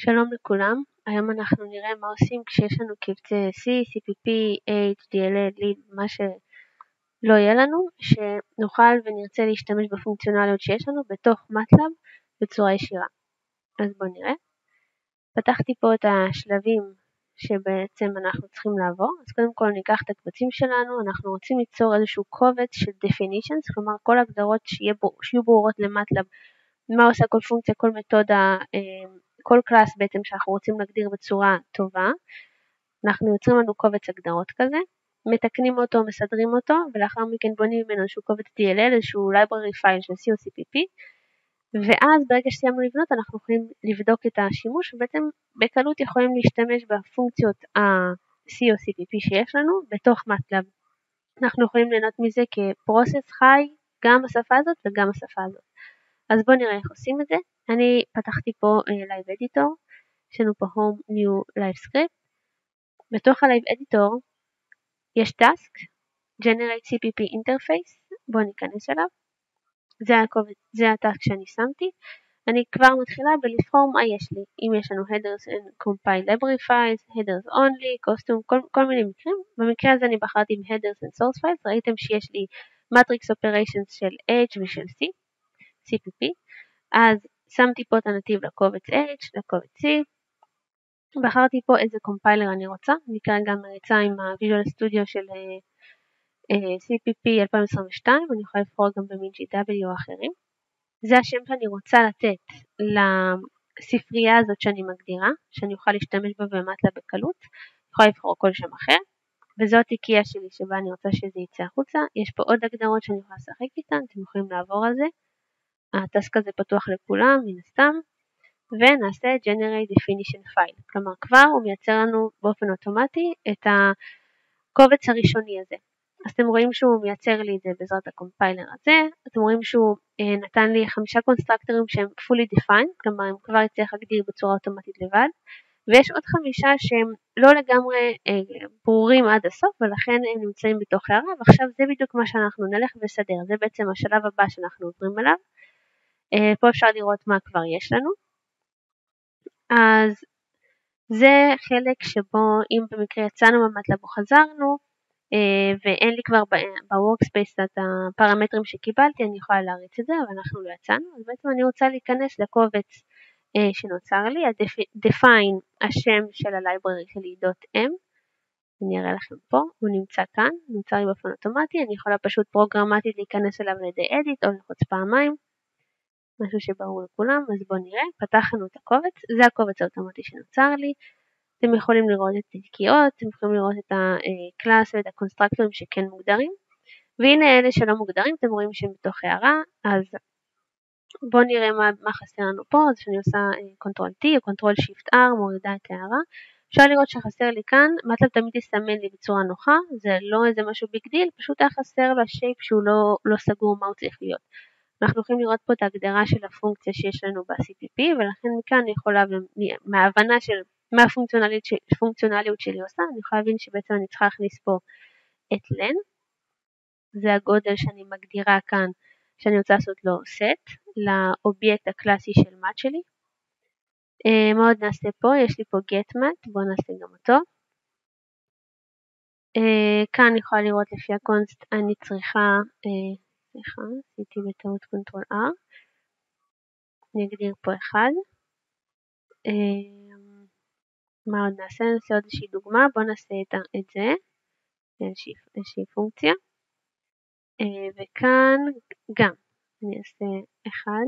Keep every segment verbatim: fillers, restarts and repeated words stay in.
שלום לכולם, היום אנחנו נראה מה עושים כשיש לנו קבצי C, C P P, H, D L L, Lib, מה שלא יהיה לנו, שנוכל ונרצה להשתמש בפונקציונליות שיש לנו בתוך MATLAB בצורה ישירה. אז בואו נראה. פתחתי פה את השלבים שבעצם אנחנו צריכים לעבור, אז קודם כל ניקח את הקבצים שלנו, אנחנו רוצים ליצור איזשהו קובץ של definitions, כלומר כל הגדרות שיהיה בו, שיהיו ברורות למטלב, מה עושה כל פונקציה, כל מתודה, כל קלאס בעצם שאנחנו רוצים להגדיר בצורה טובה. אנחנו יוצרים לנו קובץ הגדרות כזה, מתקנים אותו, מסדרים אותו, ולאחר מכן בונים ממנו איזשהו קובץ D L L, איזשהו library file של C או C P P, ואז ברגע שסיימנו לבנות אנחנו יכולים לבדוק את השימוש, ובעצם בקלות יכולים להשתמש בפונקציות ה-C או C P P שיש לנו בתוך MATLAB. אנחנו יכולים ליהנות מזה כפרוסס חי, גם השפה הזאת וגם השפה הזאת. אז בואו נראה איך עושים את זה. אני פתחתי פה uh, Live Editor, יש לנו פה Home New Live Script. בתוך ה-Live Editor יש Task, Generate C P P Interface, בואו ניכנס אליו. זה הקובץ, זה הטאסק שאני שמתי. אני כבר מתחילה בלבחור מה יש לי. אם יש לנו headers and compile library files, headers only, custom, כל, כל מיני מקרים. במקרה הזה אני בחרתי עם headers and source files. ראיתם שיש לי matrix operations של H ושל C, C P P. אז שמתי פה את הנתיב לקובץ H, לקובץ C. בחרתי פה איזה compiler אני רוצה. אני כרגע מריצה עם ה-Visual Studio של C P P אלפיים עשרים ושתיים, אני יכולה לבחור גם ב-MinGW או אחרים. זה השם שאני רוצה לתת לספרייה הזאת שאני מגדירה, שאני אוכל להשתמש בה ומטלה בקלות. אני יכולה לבחור כל שם אחר, וזאת הקייה שלי שבה אני רוצה שזה יצא החוצה. יש פה עוד הגדרות שאני יכולה לשחק איתן, אתם יכולים לעבור על זה. הטסק הזה פתוח לכולם, מן הסתם, ונעשה Generate Definition File. כלומר, כבר הוא מייצר לנו באופן אוטומטי את הקובץ הראשוני הזה. אז אתם רואים שהוא מייצר לי את זה בעזרת הקומפיילר הזה, אתם רואים שהוא אה, נתן לי חמישה קונסטרקטורים שהם fully defined, כלומר הם כבר יצטרך להגדיר בצורה אוטומטית לבד, ויש עוד חמישה שהם לא לגמרי אה, ברורים עד הסוף, ולכן הם נמצאים בתוך הערה, ועכשיו זה בדיוק מה שאנחנו נלך וסדר, זה בעצם השלב הבא שאנחנו עוברים אליו. אה, פה אפשר לראות מה כבר יש לנו. אז זה חלק שבו אם במקרה יצאנו מהמטלב או חזרנו, ואין לי כבר בוורקספייס את הפרמטרים שקיבלתי, אני יכולה להריץ את זה, אבל אנחנו לא יצאנו, אז בעצם אני רוצה להיכנס לקובץ שנוצר לי, ה-define השם של ה-library שלי .m, אני אראה לכם פה, הוא נמצא כאן, נוצר לי באופן אוטומטי, אני יכולה פשוט פרוגרמטית להיכנס אליו לידי edit או ללחוץ פעמיים, משהו שברור לכולם, אז בואו נראה, פתחנו את הקובץ, זה הקובץ האוטומטי שנוצר לי, אתם יכולים לראות את התקיעות, אתם יכולים לראות את הקלאס ואת הקונסטרקטורים שכן מוגדרים, והנה אלה שלא מוגדרים, אתם רואים שהם בתוך הערה, אז בואו נראה מה, מה חסר לנו פה, אז שאני עושה קונטרול T או קונטרול שיפט R, מורידה את הערה, אפשר לראות שחסר לי כאן, מטלב תמיד יסמן לי בצורה נוחה, זה לא איזה משהו ביג דיל, פשוט היה חסר לו השייפ שהוא לא, לא סגור מה הוא צריך להיות. אנחנו יכולים לראות פה את ההגדרה של הפונקציה שיש לנו ב-C P P, ולכן מכאן אני יכולה, מההבנה של מה הפונקציונליות שלי עושה, אני יכולה להבין שבעצם אני צריכה להכניס פה את len, זה הגודל שאני מגדירה כאן, שאני רוצה לעשות לו set, לאובייקט הקלאסי של mat שלי. מה עוד נעשה פה? יש לי פה getMat, בואו נעשה גם אותו. כאן אני יכולה לראות לפי הקונסט, אני צריכה, סליחה, עשיתי בטעות קונטרול R, אני אגדיר פה אחד. מה עוד נעשה? נעשה עוד איזושהי דוגמה, בואו נעשה את זה, איזושהי, איזושהי פונקציה, וכאן גם, אני אעשה אחד,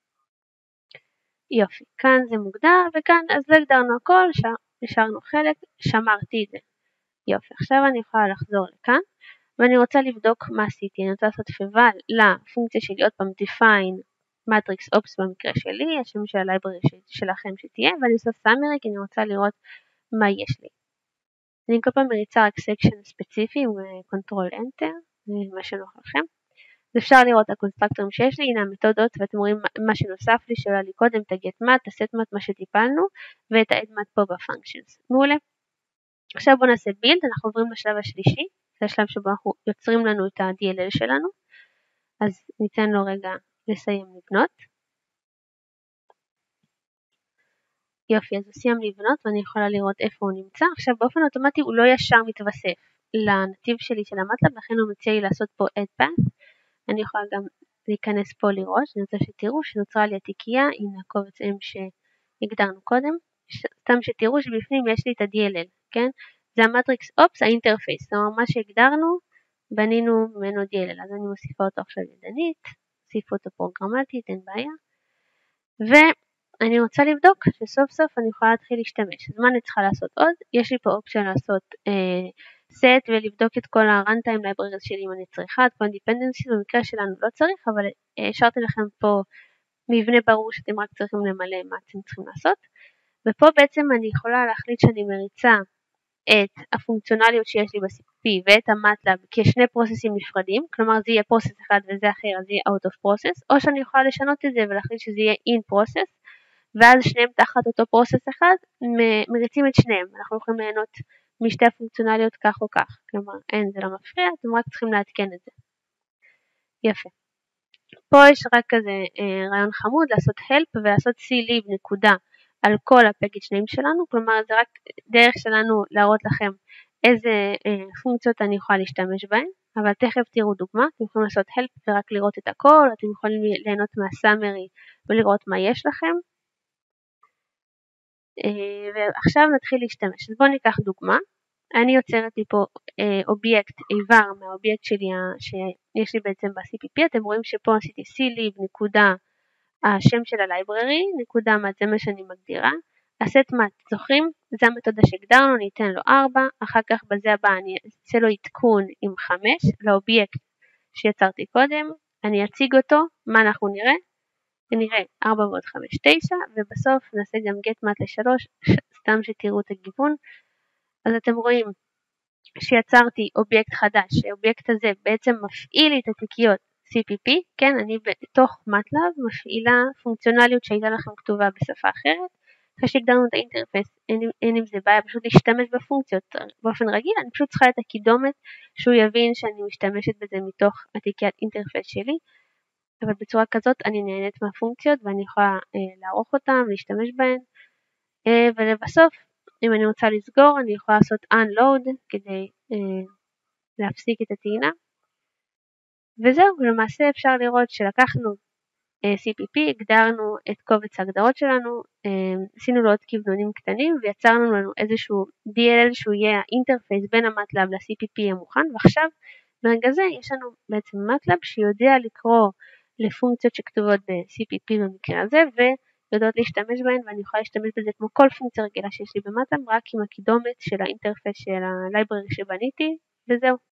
יופי, כאן זה מוגדר, וכאן אז לא הגדרנו הכל, נשארנו חלק, שמרתי את זה, יופי, עכשיו אני יכולה לחזור לכאן, ואני רוצה לבדוק מה עשיתי, אני רוצה לעשות פבל לפונקציה שלי, עוד פעם define matrix ops במקרה שלי, השם של הלייברי שלכם שתהיה, ואני עושה summary כי אני רוצה לראות מה יש לי. אני כל פעם מריצה רק סקשן ספציפי עם קונטרול אנטר, מה שנוח לכם. אז אפשר לראות את הקונסטרקטורים שיש לי, הנה המתודות, ואתם רואים מה שנוסף לי, שעולה לי קודם את ה-getMat, את ה-setMat, מה שטיפלנו, ואת ה-addMat פה ב-functions. מעולה. עכשיו בואו נעשה build, אנחנו עוברים לשלב השלישי, זה השלב שבו אנחנו יוצרים לנו את ה-D L L שלנו, אז ניתן לו רגע לסיים לבנות. יופי, אז הוא סיים לבנות ואני יכולה לראות איפה הוא נמצא. עכשיו באופן אוטומטי הוא לא ישר מתווסף לנתיב שלי של המטלב, לכן הוא מציע לי לעשות פה add path. אני יכולה גם להיכנס פה לראות, אני רוצה שתראו שנוצרה לי התיקייה, הנה הקובץ M שהגדרנו קודם, סתם שתראו שבפנים יש לי את ה-די אל אל, כן? זה המטריקס אופס, האינטרפייס, זאת אומרת מה שהגדרנו, בנינו ממנו די אל אל, אז אני מוסיפה אותו עכשיו ידנית, מוסיפה אותו פרוגרמטית, אין בעיה, ואני רוצה לבדוק שסוף סוף אני יכולה להתחיל להשתמש. אז מה אני צריכה לעשות עוד? יש לי פה אופציה לעשות אה, set ולבדוק את כל ה-runtime libraries שלי אם אני צריכה, את כל ה-dependencies, במקרה שלנו לא צריך, אבל השארתי לכם פה מבנה ברור שאתם רק צריכים למלא מה אתם צריכים לעשות, ופה בעצם אני יכולה להחליט שאני מריצה את הפונקציונליות שיש לי ב-סי פי פי ואת המטלב כשני פרוססים נפרדים, כלומר זה יהיה פרוסס אחד וזה אחר, אז זה יהיה out of process, או שאני יכולה לשנות את זה ולהחליט שזה יהיה in process, ואז שניהם תחת אותו פרוסס אחד, מריצים את שניהם, אנחנו יכולים ליהנות משתי הפונקציונליות כך או כך, כלומר אין, זה לא מפריע, אתם רק צריכים לעדכן את זה. יפה. פה יש רק כזה אה, רעיון חמוד, לעשות help ולעשות clib נקודה על כל הפקאג' ניים שלנו, כלומר זה רק דרך שלנו להראות לכם איזה אה, פונקציות אני יכולה להשתמש בהן, אבל תכף תראו דוגמה, אתם יכולים לעשות help ורק לראות את הכל, אתם יכולים ליהנות מהסאמרי ולראות מה יש לכם, אה, ועכשיו נתחיל להשתמש. אז בואו ניקח דוגמה, אני יוצרת לי פה אה, אובייקט איבר מהאובייקט שלי שיש לי בעצם ב-סי פי פי, אתם רואים שפה עשיתי clib נקודה השם של הלייבררי, נקודה mat, זה מה שאני מגדירה, הסט mat, זוכרים? זה המתודה שהגדרנו, ניתן לו ארבע, אחר כך בזה הבא אני אעשה לו עדכון עם חמש, לאובייקט שיצרתי קודם, אני אציג אותו, מה אנחנו נראה? נראה ארבע ועוד חמש, תשע, ובסוף נעשה גם get mat ל-שלוש, סתם שתראו את הגיוון, אז אתם רואים שיצרתי אובייקט חדש, האובייקט הזה בעצם מפעיל את התיקיות סי פי פי, כן, אני בתוך מטלב מפעילה פונקציונליות שהייתה לכם כתובה בשפה אחרת, אחרי שהגדרנו את האינטרפייס, אין, אין עם זה בעיה, פשוט להשתמש בפונקציות באופן רגיל, אני פשוט צריכה את הקידומת שהוא יבין שאני משתמשת בזה מתוך התיקיית אינטרפייס שלי, אבל בצורה כזאת אני נהנית מהפונקציות ואני יכולה אה, לערוך אותן, להשתמש בהן, אה, ולבסוף, אם אני רוצה לסגור, אני יכולה לעשות unload כדי אה, להפסיק את הטעינה, וזהו, למעשה אפשר לראות שלקחנו uh, סי פי פי, הגדרנו את קובץ ההגדרות שלנו, uh, עשינו לו עוד כיוונונים קטנים ויצרנו לנו איזשהו די אל אל שהוא יהיה האינטרפייס בין המטלב ל-סי פי פי המוכן, ועכשיו ברגע זה יש לנו בעצם מטלב שיודע לקרוא לפונקציות שכתובות ב-סי פי פי במקרה הזה ויודעות להשתמש בהן, ואני יכולה להשתמש בזה כמו כל פונקציה רגילה שיש לי במטלב, רק עם הקידומת של האינטרפייס של הלייבררי שבניתי, וזהו.